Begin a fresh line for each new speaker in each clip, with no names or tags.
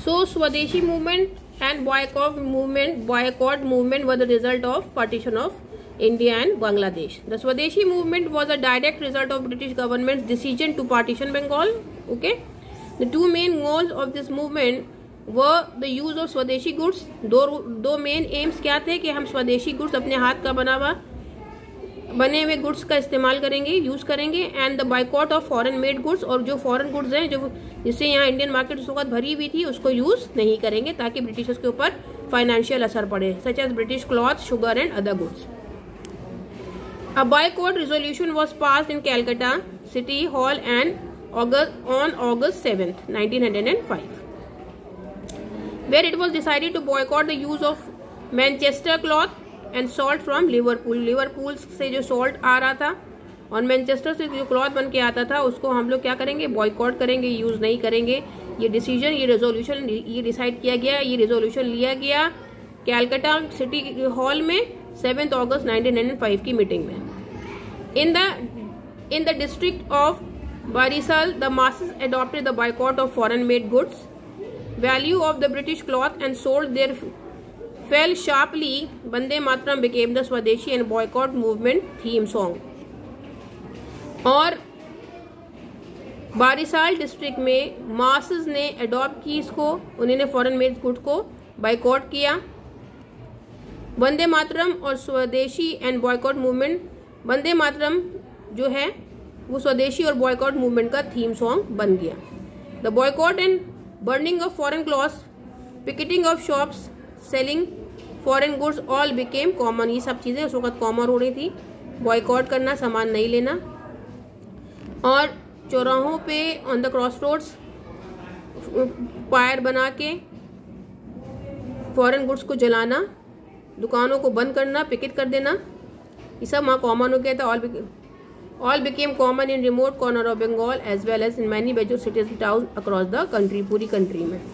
So Swadeshi movement and boycott movement were the result of partition of India and Bangladesh. The Swadeshi movement was a direct result of British government's decision to partition Bengal. Okay, the two main goals of this movement were the use of Swadeshi goods. दो main aims क्या थे कि हम स्वदेशी goods अपने हाथ का बने हुए गुड्स का इस्तेमाल करेंगे, यूज करेंगे, and the boycott of foreign made goods, और जो फॉरेन गुड्स हैं जो जिससे यहाँ इंडियन मार्केट उस वक्त भरी हुई थी उसको यूज नहीं करेंगे ताकि ब्रिटिशर्स के ऊपर फाइनेंशियल असर पड़े, such as British cloth, sugar and other goods. A boycott resolution was passed in Calcutta City Hall and on August 7th, 1905, where it was decided to boycott the use of Manchester cloth and salt from Liverpool. Liverpool से जो salt आ रहा था और Manchester से जो cloth बन के आता था उसको हम लोग क्या करेंगे, बॉयकॉट करेंगे, यूज नहीं करेंगे. ये डिसीजन, ये रेजोल्यूशन ये डिसाइड किया गया, ये रेजोल्यूशन लिया गया कैलकाटा सिटी हॉल में 7 अगस्त 1905 की मीटिंग में. In the district of Barisal, the masses adopted the boycott of foreign made goods. Value of the British cloth and sold there fell sharply. Vande Mataram became the Swadeshi and boycott movement theme song. और Barisal district में masses ने adopt की इसको, उन्होंने foreign made good को boycott किया. वंदे मातरम और Swadeshi and boycott movement, Vande Mataram जो है वो स्वदेशी और बॉयकॉट मूवमेंट का थीम सॉन्ग बन गया. The boycott and burning of foreign clothes, picketing of shops, selling foreign goods all became common. ये सब चीज़ें उस वक्त कॉमन हो रही थी. बॉयकॉट करना, सामान नहीं लेना, और चौराहों पे on the cross roads fire बना के फॉरेन गुड्स को जलाना, दुकानों को बंद करना, पिकेट कर देना, ये सब वहाँ कॉमन हो गया था. All became common in remote corner of Bengal as well as in many major cities and town across the country, पूरी कंट्री में.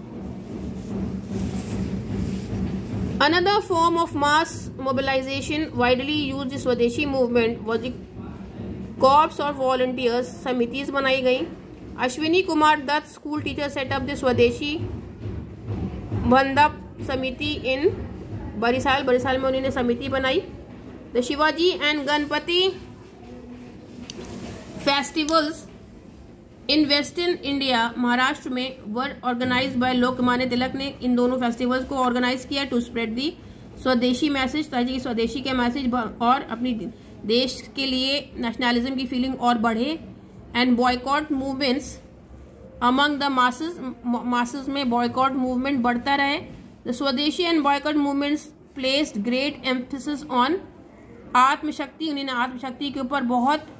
Another form of mass mobilization widely used in Swadeshi movement was the corps of volunteers. समितियाँ बनाई गई. Ashwini Kumar Dutt school teacher set up the Swadeshi Bandhab Samiti in Barisal में उन्होंने समिति बनाई. The Shivaji and Ganapati festivals in western India, Maharashtra में, were organise by Lokmanya Tilak ने इन दोनों फेस्टिवल्स को ऑर्गेनाइज किया टू स्प्रेड दी स्वदेशी मैसेज, ताकि स्वदेशी के मैसेज और अपनी देश के लिए नेशनलिज्म की फीलिंग और बढ़े. And boycott movements among the masses में बॉयकॉट मूवमेंट बढ़ता रहे. The Swadeshi and boycott movements placed great emphasis on atmashakti. उन्होंने आत्मशक्ति के ऊपर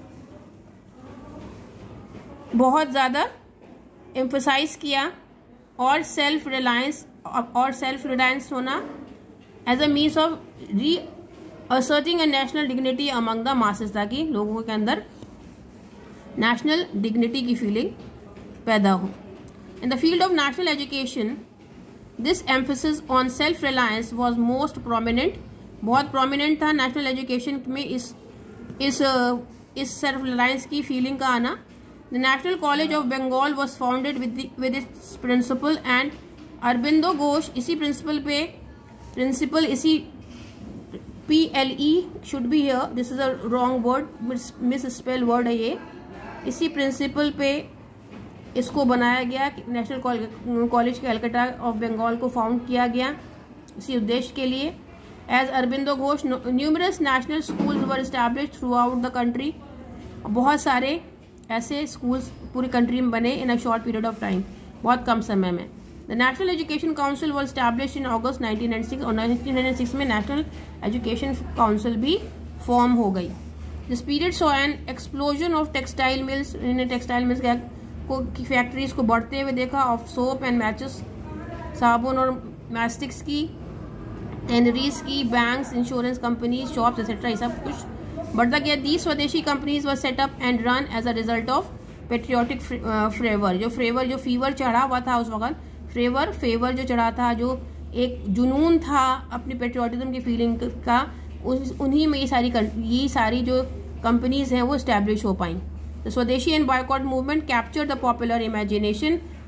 बहुत ज़्यादा एम्फसाइज किया, और सेल्फ रिलायंस होना as a means of reasserting a national dignity among the masses, ताकि लोगों के अंदर नेशनल डिग्निटी की फीलिंग पैदा हो. In the field of national education this emphasis on self reliance was most prominent. बहुत prominent था नेशनल एजुकेशन में इस सेल्फ रिलायंस की फीलिंग का आना. The national college of Bengal was founded with its principal and Aurobindo Ghosh. इसी प्रिंसिपल इसी PLE should be here, this is a wrong word, misspell word है ये. इसी प्रिंसिपल पे इसको बनाया गया, national college Calcutta of Bengal को फाउंड किया गया इसी उद्देश्य के लिए. As Aurobindo Ghosh, numerous national schools were established throughout the country. बहुत सारे ऐसे स्कूल्स पूरी कंट्री में बने in a short period of time, बहुत कम समय में. The national education council was establish in August 1996, और 1996 में नेशनल एजुकेशन काउंसिल भी फॉर्म हो गई. This period saw N explosion of textile mills. इन्हें टेक्सटाइल मिल्स की फैक्ट्रीज को बढ़ते हुए देखा. ऑफ सोप एंड मैचेस, साबुन और मैस्टिक्स की, टेनरीज की, banks, insurance companies, shops etcetera, ये सब कुछ बढ़ता गया. These Swadeshi companies were set up and run as a result of patriotic जो फीवर चढ़ा हुआ था उस वक्त, फेवर जो चढ़ा था, जो एक जुनून था अपनी पेट्रियोटिज्म की फीलिंग का, उन्हीं में ये सारी जो कंपनीज हैं वो इस्टेब्लिश हो पाई. The Swadeshi and boycott movement capture the popular imagination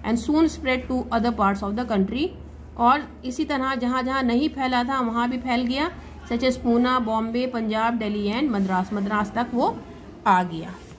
and soon spread to other parts of the country. और इसी तरह जहाँ जहाँ नहीं फैला था वहाँ भी फैल गया, such as Poona, Bombay, Punjab, Delhi and Madras, Madras तक वो आ गया।